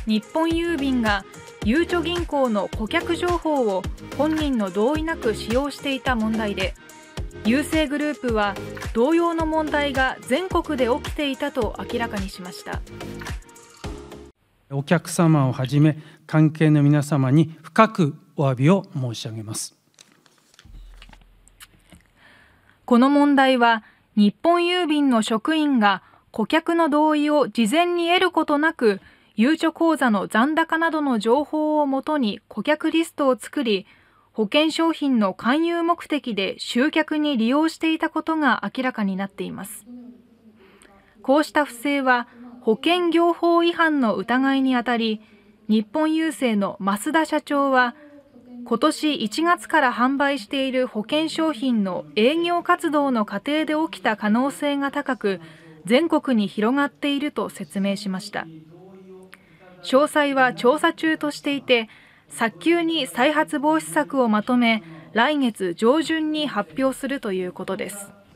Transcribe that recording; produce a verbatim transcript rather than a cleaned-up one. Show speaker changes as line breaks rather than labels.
日本郵便がゆうちょ銀行の顧客情報を本人の同意なく使用していた問題で、郵政グループは同様の問題が全国で起きていたと明らかにしました。
お客様をはじめ関係の皆様に深くお詫びを申し上げます。
この問題は日本郵便の職員が顧客の同意を事前に得ることなく、ゆうちょ口座の残高などの情報をもとに顧客リストを作り、保険商品の勧誘目的で集客に利用していたことが明らかになっています。こうした不正は保険業法違反の疑いにあたり、日本郵政の増田社長は、今年いちがつから販売している保険商品の営業活動の過程で起きた可能性が高く、全国に広がっていると説明しました。詳細は調査中としていて、早急に再発防止策をまとめ、来月上旬に発表するということです。